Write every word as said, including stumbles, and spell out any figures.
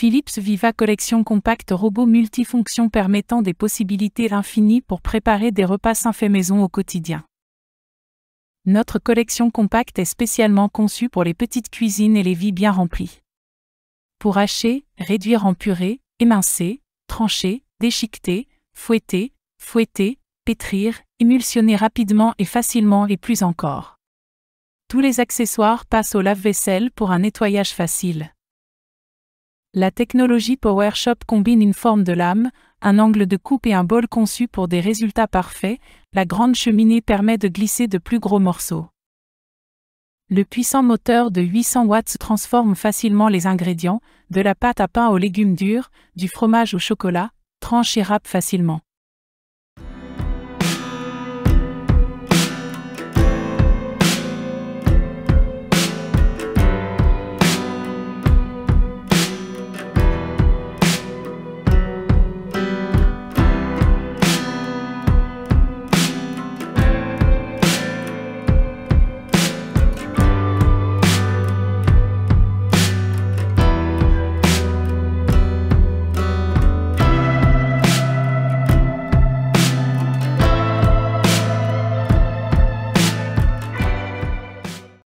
Philips Viva Collection Compact Robot multifonction permettant des possibilités infinies pour préparer des repas sains faits maison au quotidien. Notre collection compacte est spécialement conçue pour les petites cuisines et les vies bien remplies. Pour hacher, réduire en purée, émincer, trancher, déchiqueter, fouetter, fouetter, pétrir, émulsionner rapidement et facilement et plus encore. Tous les accessoires passent au lave-vaisselle pour un nettoyage facile. La technologie PowerShop combine une forme de lame, un angle de coupe et un bol conçu pour des résultats parfaits. La grande cheminée permet de glisser de plus gros morceaux. Le puissant moteur de huit cents watts transforme facilement les ingrédients, de la pâte à pain aux légumes durs, du fromage au chocolat, tranche et râpe facilement.